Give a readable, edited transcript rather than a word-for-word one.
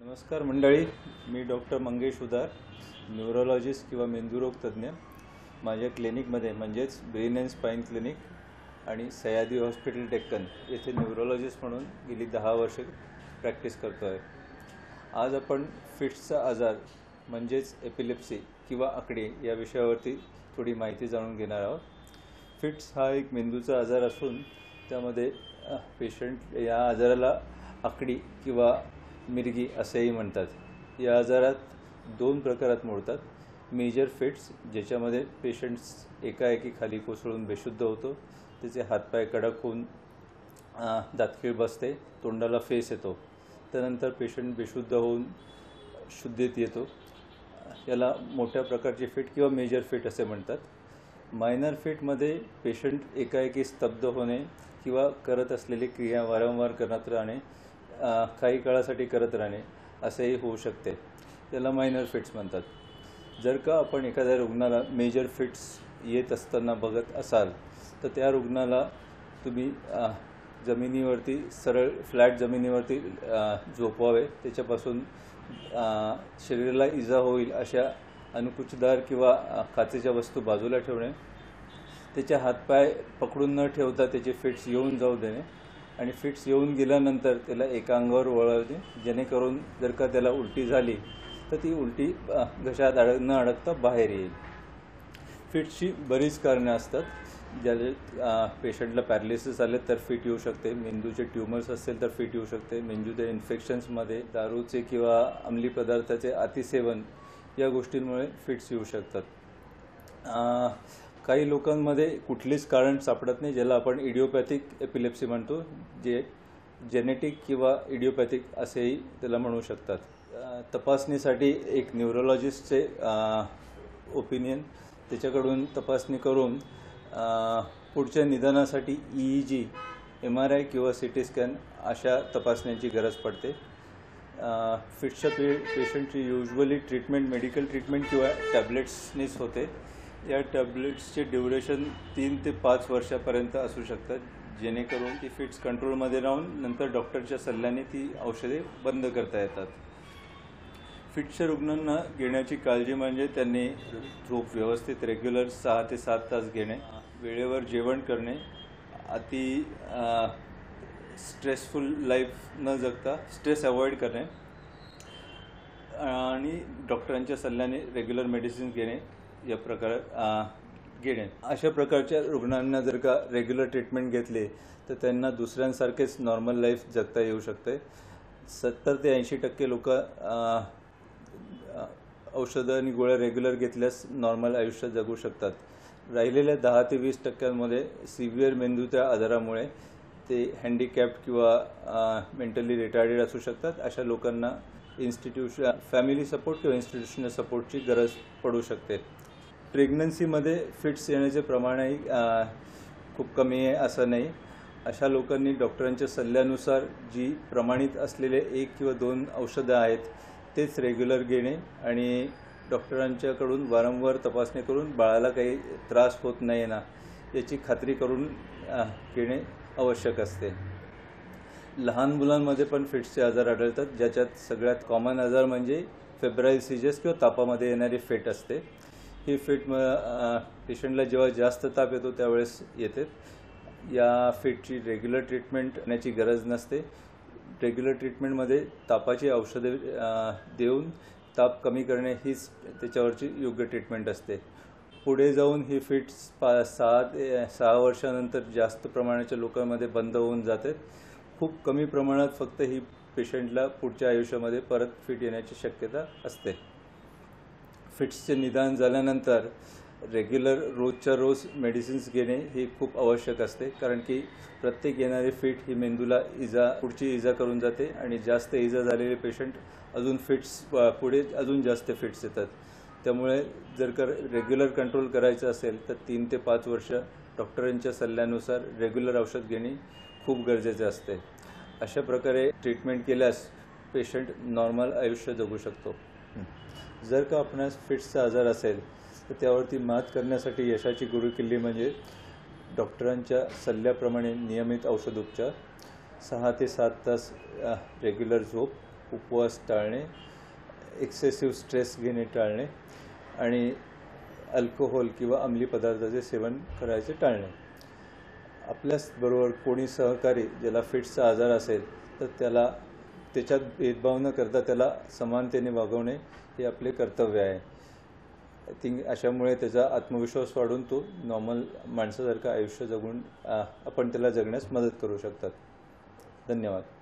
नमस्कार मंडळी, मी डॉक्टर मंगेश उदार, न्यूरोलॉजिस्ट किंवा मेंदुरोग तज्ञ. माझ्या क्लिनिकमध्ये म्हणजेच ब्रेन अँड स्पाइन क्लिनिक आणि सह्याद्री हॉस्पिटल डेक्कन येथे न्यूरोलॉजिस्ट म्हणून गेली 10 वर्षे प्रॅक्टिस करतो आहे. आज आपण फिट्सचा आजार म्हणजेच एपिलेप्सी किंवा आकडी या विषयावरती थोडी माहिती जाणून घेणार आहोत. फिट्स हा एक मेंदूचा आजार असून त्यामध्ये पेशंट या आजाराला आकडी किंवा मिरगी असेही म्हणतात. या आजारात 2 प्रकारात मोडतात. मेजर फिट्स, ज्याच्यामध्ये पेशंट्स एकाएकी खाली कोसळून बेशुद्ध होतो, त्याचे हातपाय कडक होऊन दातखीळ बसते, तोंडाला फेस येतो. त्यानंतर पेशंट बेशुद्ध होऊन शुद्धीत येतो. याला मोठ्या प्रकारची फिट किंवा मेजर फिट असे म्हणतात. मायनर फिटमध्ये पेशंट एकाएकी स्तब्ध होणे किंवा करत असलेली क्रिया वारंवार करत राहणे, काही काळासाठी करत राहणे असेही होऊ शकते. त्याला मायनर फिट्स म्हणतात. जर का आपण एखाद्या रुग्णाला मेजर फिट्स येत असताना बघत असाल तर त्या रुग्णाला तुम्ही जमिनीवरती सरळ फ्लॅट जमिनीवरती झोपवावे. त्याच्यापासून शरीराला इजा होईल अशा अनुकुचदार किंवा काचेच्या वस्तू बाजूला ठेवणे. त्याचे हातपाय पकडून न ठेवता त्याचे फिट्स येऊन जाऊ देणे आणि फिट्स येऊन गेल्यानंतर त्याला एका अंगावर वळवणे, जेणेकरून जर का त्याला उलटी झाली तर ती उलटी घशात न अडकता बाहेर येईल. फिट्सची बरीच कारणं असतात. ज्याला पेशंटला पॅरालिसिस आले तर फिट येऊ शकते, मेंदूचे ट्यूमर्स असतील तर फिट येऊ शकते, मेंदूच्या इन्फेक्शन्समध्ये दारूचे किंवा अंमली पदार्थाचे अतिसेवन या गोष्टींमुळे फिट्स येऊ शकतात. काही लोकांमध्ये कुठलीच कारण सापडत नाही, ज्याला आपण इडिओपॅथिक एपिलेप्सी म्हणतो, जे जेनेटिक किंवा इडिओपॅथिक असेही त्याला म्हणू शकतात. तपासणीसाठी एक न्यूरोलॉजिस्टचे ओपिनियन, त्याच्याकडून तपासणी करून पुढच्या निदानासाठी EEG, MRI किंवा CT स्कॅन अशा तपासण्यांची गरज पडते. फिट्सच्या पेशंटची युजली ट्रीटमेंट मेडिकल ट्रीटमेंट किंवा टॅब्लेट्सनीच होते. या टॅब्लेट्सचे ड्युरेशन 3 ते 5 वर्षापर्यंत असू शकतात, जेणेकरून ती फिट्स कंट्रोलमध्ये राहून नंतर डॉक्टरच्या सल्ल्याने ती औषधे बंद करता येतात. फिट्सच्या रुग्णांना घेण्याची काळजी म्हणजे त्यांनी झोप व्यवस्थित रेग्युलर 6 ते 7 तास घेणे, वेळेवर जेवण करणे, अति स्ट्रेसफुल लाईफ न जगता स्ट्रेस अवॉइड करणे आणि डॉक्टरांच्या सल्ल्याने रेग्युलर मेडिसिन घेणे या प्रकारात घेणे. अशा प्रकारच्या रुग्णांना जर का रेग्युलर ट्रीटमेंट घेतली तर त्यांना दुसऱ्यांसारखेच नॉर्मल लाईफ जगता येऊ शकते. 70 ते 80% लोक औषधं आणि गोळ्या रेग्युलर घेतल्यास नॉर्मल आयुष्य जगू शकतात. राहिलेल्या 10 ते 20% सिव्हिअर मेंदूच्या आजारामुळे ते हँडिकॅप्ड किंवा मेंटली रिटार्डेड असू शकतात. अशा लोकांना फॅमिली सपोर्ट किंवा इन्स्टिट्यूशनल सपोर्टची गरज पडू शकते. प्रेग्नन्सीमध्ये फिट्स येण्याचे प्रमाणही खूप कमी आहे असं नाही. अशा लोकांनी डॉक्टरांच्या सल्ल्यानुसार जी प्रमाणित असलेले 1 किंवा 2 औषधं आहेत तेच रेग्युलर घेणे आणि डॉक्टरांच्याकडून वारंवार तपासणी करून बाळाला काही त्रास होत नाही ना याची खात्री करून घेणे आवश्यक असते. लहान मुलांमध्ये पण फिट्सचे आजार आढळतात, ज्याच्यात सगळ्यात कॉमन आजार म्हणजे फेब्राईल सीजर्स किंवा तापामध्ये येणारी फिट असते. ही फिट पेशंटला जेव्हा जास्त ताप येतो त्यावेळेस येते. या फिटची रेग्युलर ट्रीटमेंट करण्याची गरज नसते. रेग्युलर ट्रीटमेंटमध्ये तापाची औषधे देऊन ताप कमी करणे हीच त्याच्यावरची योग्य ट्रीटमेंट असते. पुढे जाऊन ही फिट्स 6 वर्षानंतर जास्त प्रमाणाच्या लोकांमध्ये बंद होऊन जाते. खूप कमी प्रमाणात फक्त ही पेशंटला पुढच्या आयुष्यामध्ये परत फिट येण्याची शक्यता असते. फिट्सचे निदान झाल्यानंतर रेग्युलर रोजच्या रोज मेडिसिन्स घेणे हे खूप आवश्यक असते, कारण की प्रत्येक येणारी फिट ही मेंदूला पुढची इजा करून जाते आणि जास्त इजा झालेले पेशंट अजून पुढे अजून जास्त फिट्स येतात. त्यामुळे जर का रेग्युलर कंट्रोल करायचं असेल तर 3 ते 5 वर्ष डॉक्टरांच्या सल्ल्यानुसार रेग्युलर औषध घेणे खूप गरजेचे असते. अशा प्रकारे ट्रीटमेंट केल्यास पेशंट नॉर्मल आयुष्य जगू शकतो. जर का आपणास फिट्सचा आजार असेल तर त्यावरती मात करण्यासाठी यशाची गुरुकिल्ली म्हणजे डॉक्टरांच्या सल्ल्याप्रमाणे नियमित औषधोपचार, 6 ते 7 तास रेग्युलर झोप, उपवास टाळणे, एक्सेसिव्ह स्ट्रेस घेणे टाळणे आणि अल्कोहोल किंवा अंमली पदार्थाचे सेवन करायचे टाळणे. आपल्याबरोबर कोणी सहकारी ज्याला फिट्सचा आजार असेल तर त्याच्यात भेदभाव न करता त्याला समानतेने वागवणे हे आपले कर्तव्य आहे. आय थिंक अशामुळे त्याचा आत्मविश्वास वाढून तो नॉर्मल माणसासारखं आयुष्य जगून आपण त्याला जगण्यास मदत करू शकतात. धन्यवाद.